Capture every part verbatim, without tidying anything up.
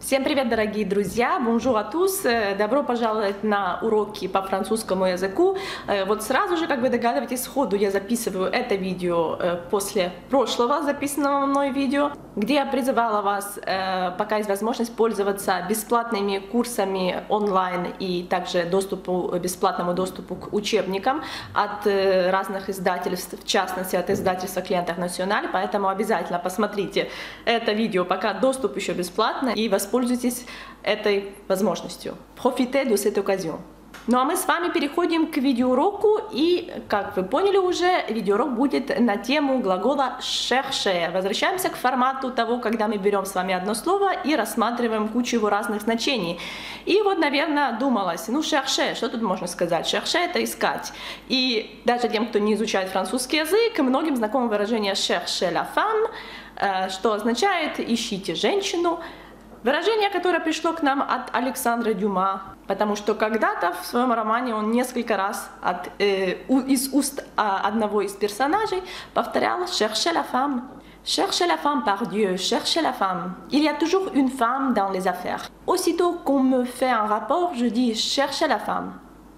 Всем привет, дорогие друзья! Bonjour à tous! Добро пожаловать на уроки по французскому языку. Вот сразу же, как вы догадываетесь, сходу я записываю это видео после прошлого записанного мной видео, где я призывала вас, пока есть возможность, пользоваться бесплатными курсами онлайн и также доступу, бесплатному доступу к учебникам от разных издательств, в частности от издательства Client International. Поэтому обязательно посмотрите это видео, пока доступ еще бесплатный, и воспользуйтесь Пользуйтесь этой возможностью. Profitez de cette occasion. Ну а мы с вами переходим к видеоуроку, и, как вы поняли уже, видеоурок будет на тему глагола chercher. Возвращаемся к формату того, когда мы берем с вами одно слово и рассматриваем кучу его разных значений. И вот, наверное, думалось, ну chercher, что тут можно сказать? Chercher — это искать. И даже тем, кто не изучает французский язык, многим знакомо выражение chercher la femme, что означает «ищите женщину». Выражение, которое пришло к нам от Александра Дюма, потому что когда-то в своем романе он несколько раз от, э, у, из уст а, одного из персонажей повторял «cherchez la femme». Cherchez la femme, par Dieu, cherchez la femme. Il y a toujours une femme dans les affaires. Aussitôt qu'on me fait un rapport, je dis «cherchez la femme».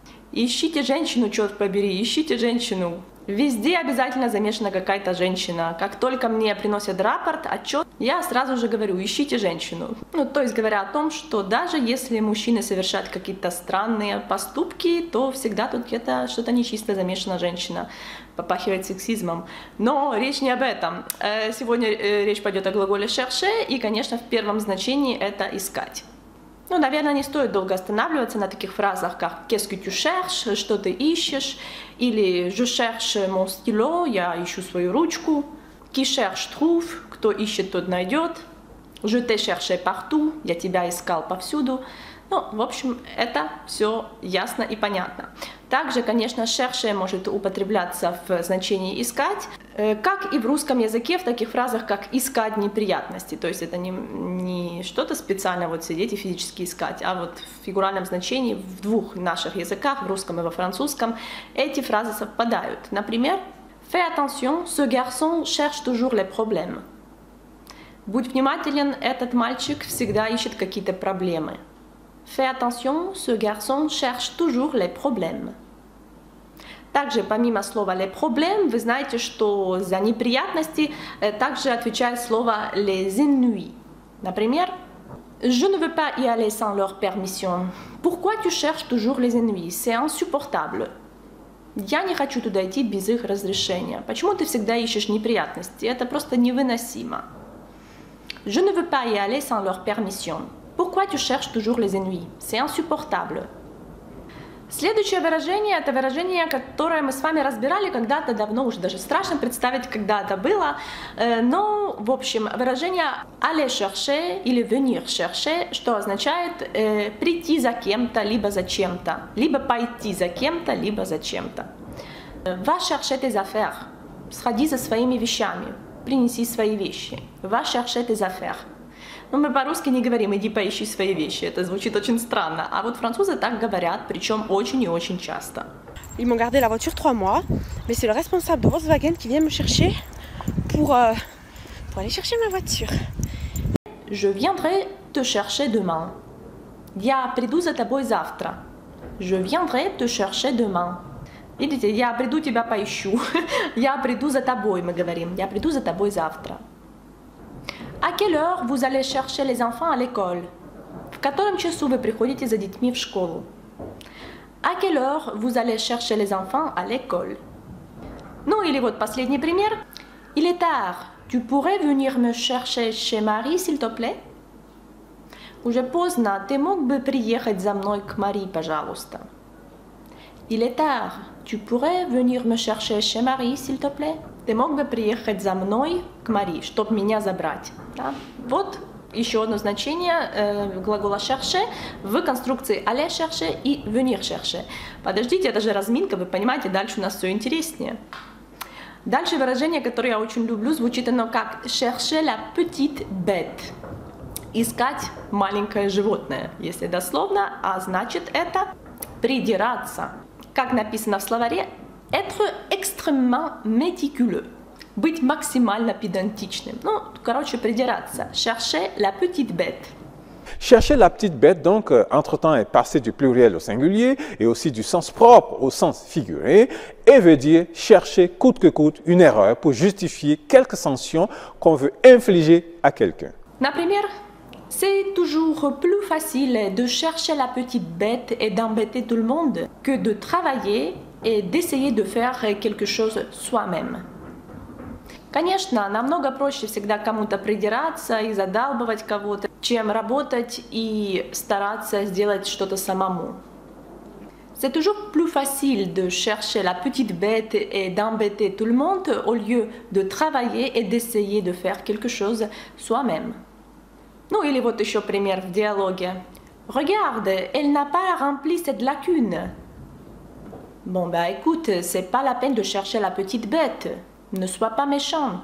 Ищите женщину, черт побери, ищите женщину. Везде обязательно замешана какая-то женщина. Как только мне приносят рапорт, отчет, я сразу же говорю, ищите женщину. Ну, то есть говоря о том, что даже если мужчины совершают какие-то странные поступки, то всегда тут где-то что-то нечисто замешана женщина. Попахивает сексизмом. Но речь не об этом. Сегодня речь пойдет о глаголе chercher, и, конечно, в первом значении это искать. Ну, наверное, не стоит долго останавливаться на таких фразах, как «Qu'est-ce que tu cherches?», «Что ты ищешь?», или «Je cherche mon stylo», «Я ищу свою ручку», «Qui cherche trouve», «Кто ищет, тот найдет», «Je t'ai cherché partout», «Я тебя искал повсюду». Ну, в общем, это все ясно и понятно. Также, конечно, chercher может употребляться в значении «искать», как и в русском языке в таких фразах, как «искать неприятности». То есть это не, не что-то специально вот сидеть и физически искать, а вот в фигуральном значении в двух наших языках, в русском и во французском, эти фразы совпадают. Например, «Fais attention, ce garçon cherche toujours les problèmes». «Будь внимателен, этот мальчик всегда ищет какие-то проблемы». Fais attention, ce garçon cherche toujours les problèmes. Также, помимо слова les problèmes, вы знаете, что за неприятности также отвечает слово les ennuis. Например, Je ne veux pas y aller sans leur permission. Pourquoi tu cherches toujours les ennuis? C'est insupportable. Я не хочу туда идти без их разрешения. Почему ты всегда ищешь неприятности? Это просто невыносимо. Je ne veux pas y aller sans leur permission. Pourquoi tu cherches toujours les ennuis? C'est insupportable. Следующее выражение – это выражение, которое мы с вами разбирали когда-то давно, уже даже страшно представить, когда это было. Но, в общем, выражение aller chercher или venir chercher, что означает э, прийти за кем-то, либо за чем-то, либо пойти за кем-то, либо за чем-то. Va chercher tes affaires. Сходи за своими вещами, принеси свои вещи. Va chercher tes affaires. Но мы по-русски не говорим «иди поищи свои вещи», это звучит очень странно, а вот французы так говорят, причем очень и очень часто. Ils m'ont gardé la voiture trois mois, mais c'est le responsable de Volkswagen qui vient me chercher pour, euh, pour aller chercher ma voiture. Je viendrai te chercher demain. Я приду за тобой завтра. Je viendrai te chercher demain. Видите, я приду, тебя поищу. Я приду за тобой, мы говорим. Я приду за тобой завтра. À quelle heure vous allez chercher les enfants à l'école? В котором часу вы приходите за детьми в школу? À quelle heure vous allez chercher les enfants à l'école? Ну или вот последний пример. Il est tard. Tu pourrais venir me chercher chez Marie, s'il te plaît? Уже поздно. Ты мог бы приехать за мной к Мари, пожалуйста? Il est tard. Tu pourrais venir me chercher chez Marie, s'il te plaît? Ты мог бы приехать за мной к Мари, чтобы меня забрать. Да? Вот еще одно значение э, глагола chercher в конструкции aller chercher и venir chercher. Подождите, это же разминка, вы понимаете, дальше у нас все интереснее. Дальше выражение, которое я очень люблю, звучит оно как chercher la petite bête. Искать маленькое животное, если дословно, а значит это придираться. Как написано в словаре, être extrêmement méticuleux. Быть максимально педантичным. Ну, короче, придираться. Chercher la petite bête. Chercher la petite bête, donc, euh, entre-temps, est passé du pluriel au singulier et aussi du sens propre au sens figuré et veut dire chercher coûte que coûte une erreur pour justifier quelque sanction qu'on veut infliger à quelqu'un. Например, c'est toujours plus facile de chercher la petite bête et d'embêter tout le monde que de travailler et d'essayer de faire quelque chose soi-même. Конечно, намного проще всегда кому-то придираться и задалбывать кого-то, чем работать и стараться сделать что-то самому. C'est toujours plus facile de chercher la petite bête et d'embêter tout le monde au lieu de travailler et d'essayer de faire quelque chose soi-même. Ну или вот еще пример в диалоге. Regarde, elle n'a pas rempli cette lacune. Bon bah écoute, c'est pas la peine de chercher la petite bête. Не sois pas méchant.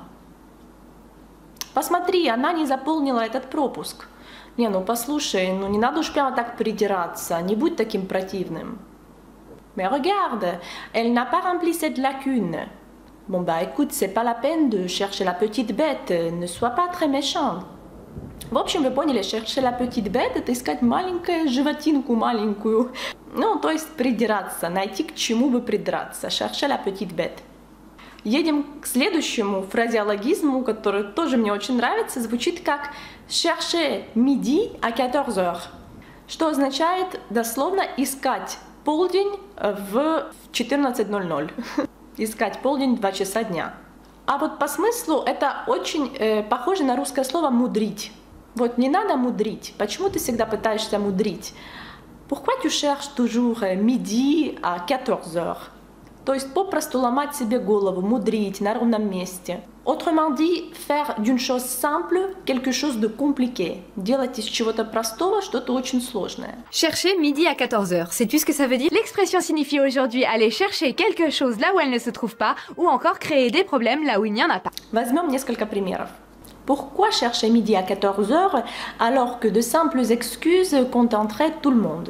Посмотри, она не заполнила этот пропуск. Не, ну послушай, ну не надо уж прямо так придираться, не будь таким противным. Mais regarde, elle n'a pas rempli cette lacune. Bon bah écoute, c'est pas la peine de chercher la petite bête, не sois pas très méchant. В общем, вы поняли, chercher la petite bête — это искать маленькую животинку маленькую. Ну, то есть придираться, найти к чему бы придраться. Chercher la petite bête. Едем к следующему фразеологизму, который тоже мне очень нравится. Звучит как chercher midi à quatorze heures, что означает дословно искать полдень в четырнадцать ноль ноль. Искать полдень в два часа дня. А вот по смыслу это очень э, похоже на русское слово «мудрить». Вот не надо мудрить. Почему ты всегда пытаешься мудрить? Pourquoi tu cherches toujours midi à quatorze heures? То есть попросту ломать себе голову, мудрить на ровном месте. Autrement dit, faire d'une chose simple quelque chose de compliqué. Делать из чего-то простого что-то очень сложное. Chercher midi à quatorze heures, sais-tu ce que ça veut dire? L'expression signifie aujourd'hui aller chercher quelque chose là où elle ne se trouve pas ou encore créer des problèmes là où il n'y en a pas. Возьмем несколько примеров. Pourquoi chercher midi à quatorze heures alors que de simples excuses contenteraient tout le monde?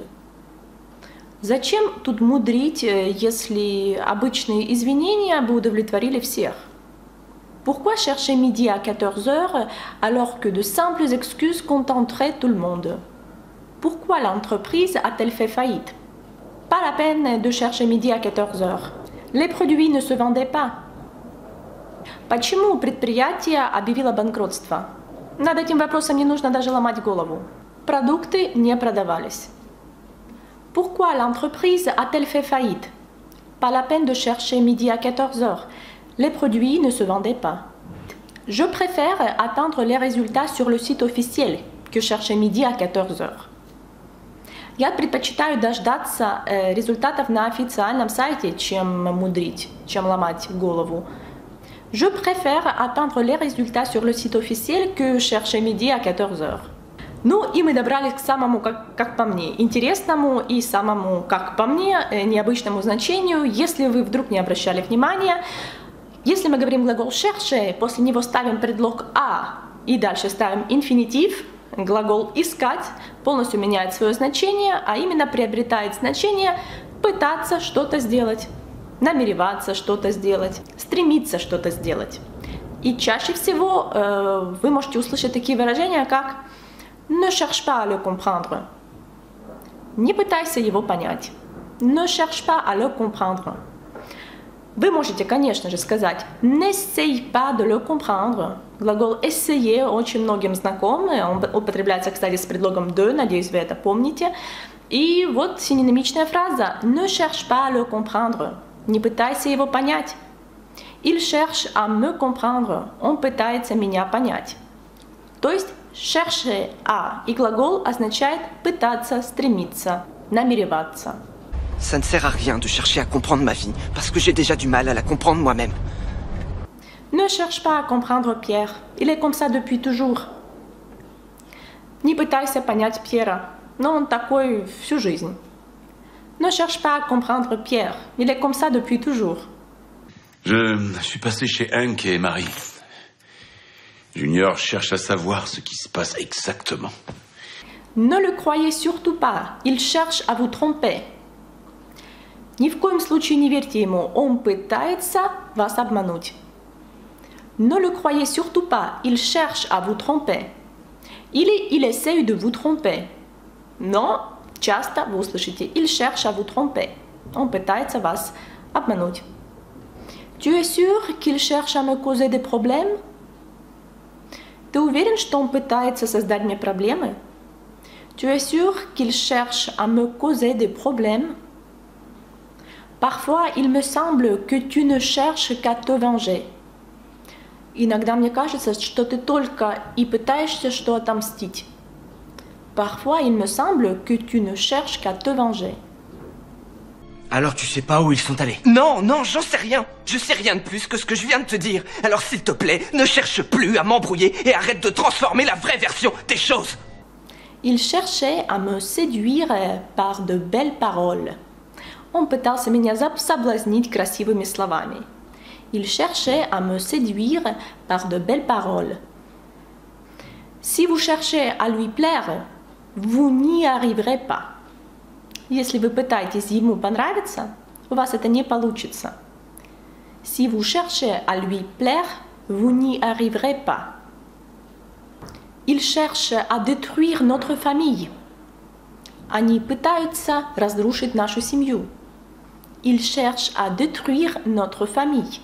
Зачем тут мудрить, если обычные извинения бы удовлетворили всех? Pourquoi chercher midi à quatorze heures alors que de simples excuses contenteraient tout le monde? Pourquoi l'entreprise a-t-elle fait faillite? Pas la peine de chercher midi à quatorze heures. Les produits ne se vendaient pas. Почему предприятие объявило банкротство? Над этим вопросом не нужно даже ломать голову. Продукты не продавались. Pourquoi l'entreprise a-t-elle fait faillite? Pas la peine de chercher midi à quatorze heures. Les produits ne se vendaient pas. Je préfère attendre les résultats sur le site officiel que chercher midi à quatorze heures. Я предпочитаю дождаться э, результатов на официальном сайте, чем мудрить, чем ломать голову. Je préfère attendre les résultats sur le site officiel que chercher midi à quatorze heures. Ну и мы добрались к самому, как, как по мне, интересному и самому, как по мне, необычному значению. Если вы вдруг не обращали внимания, если мы говорим глагол chercher, после него ставим предлог «а» и дальше ставим инфинитив, глагол «искать» полностью меняет свое значение, а именно приобретает значение «пытаться что-то сделать», намереваться что-то сделать, стремиться что-то сделать. И чаще всего э, вы можете услышать такие выражения, как «ne cherche pas à le comprendre». Не пытайся его понять. «Ne cherche pas à le comprendre». Вы можете, конечно же, сказать «n'essaye pas de le comprendre». Глагол «essayer» очень многим знаком. Он употребляется, кстати, с предлогом «de». Надеюсь, вы это помните. И вот синонимичная фраза «ne cherche pas à le comprendre». Не пытайся его понять. Il cherche à me comprendre. Он пытается меня понять. То есть chercher à и глагол означает пытаться, стремиться, намереваться. Ça ne sert à rien de chercher à comprendre ma vie, parce que j'ai déjà du mal à la comprendre moi-même. Ne cherche pas à comprendre Pierre. Il est comme ça depuis toujours. Не пытайся понять Пьера, но он такой всю жизнь. Ne cherche pas à comprendre Pierre. Il est comme ça depuis toujours. Je suis passé chez Hank et Marie. Junior cherche à savoir ce qui se passe exactement. Ne le croyez surtout pas. Il cherche à vous tromper. Ни в коем случае не верьте ему. Он пытается вас обмануть. Ne le croyez surtout pas. Il cherche à vous tromper. Или il essaye de vous tromper. Но часто вы услышите il cherche à vous tromper. Он пытается вас обмануть. Tu es sûr qu'il cherche à me causer des problèmes? Ты уверен, что он пытается создать мне проблемы? Tu es sûr qu'il cherche à me causer des problèmes? Parfois, il me semble que tu ne cherches qu'à te venger. Иногда мне кажется, что ты только и пытаешься что отомстить. Parfois, il me semble que tu ne cherches qu'à te venger. Alors tu sais pas où ils sont allés? Non, non, j'en sais rien. Je sais rien de plus que ce que je viens de te dire. Alors s'il te plaît, ne cherche plus à m'embrouiller et arrête de transformer la vraie version des choses. Il cherchait à me séduire par de belles paroles. Он пытался меня соблазнить красивыми словами. Il cherchait à me séduire par de belles paroles. Si vous cherchez à lui plaire, vous n'y arriverez pas. Если вы пытаетесь ему понравиться, у вас это не получится. Si vous cherchez à lui plaire, vous n'y arriverez pas. Il cherche à détruire notre famille. Они пытаются разрушить нашу семью. Il cherche à détruire notre famille.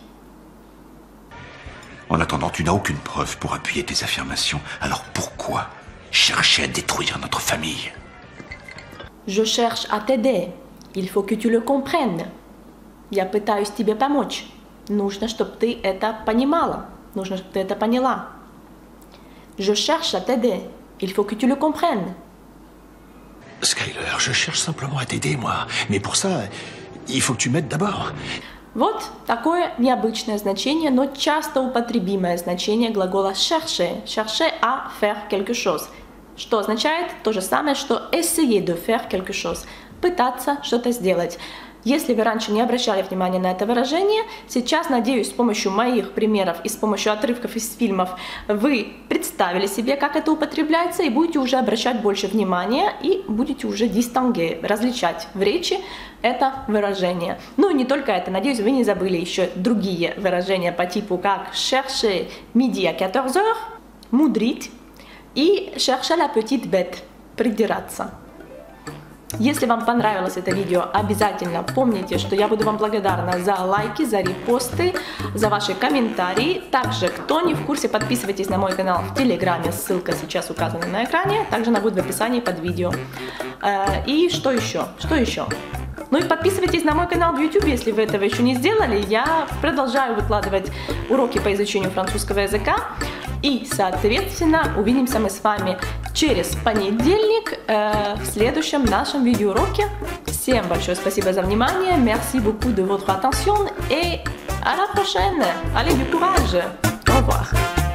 En attendant, tu n'as aucune preuve pour appuyer tes affirmations. Alors pourquoi chercher à détruire notre famille? Je cherche à t'aider. Il faut que tu le comprennes. Я пытаюсь тебе помочь. Нужно, чтобы ты это понимала. Нужно, чтобы ты это поняла. Je cherche à t'aider. Il faut que tu le comprennes. Skyler, je cherche simplement à t'aider, moi. Mais pour ça, il faut que tu m'aides d'abord. Вот такое необычное значение, но часто употребимое значение глагола chercher. Chercher à faire quelque chose. Что означает то же самое, что essayer de faire quelque chose. Пытаться что-то сделать. Если вы раньше не обращали внимания на это выражение, сейчас, надеюсь, с помощью моих примеров и с помощью отрывков из фильмов вы представили себе, как это употребляется, и будете уже обращать больше внимания и будете уже distinguer, различать в речи это выражение. Ну и не только это, надеюсь, вы не забыли еще другие выражения по типу как chercher midi à quatorze heures, мудрить, и chercher la petite bête, придираться. Если вам понравилось это видео, обязательно помните, что я буду вам благодарна за лайки, за репосты, за ваши комментарии. Также, кто не в курсе, подписывайтесь на мой канал в Телеграме, ссылка сейчас указана на экране, также она будет в описании под видео. И что еще? Что еще? Ну и подписывайтесь на мой канал в YouTube, если вы этого еще не сделали. Я продолжаю выкладывать уроки по изучению французского языка. И, соответственно, увидимся мы с вами через понедельник э, в следующем нашем видеоуроке. Всем большое спасибо за внимание. Merci beaucoup de votre attention et à la prochaine. Allez, du courage. Au revoir.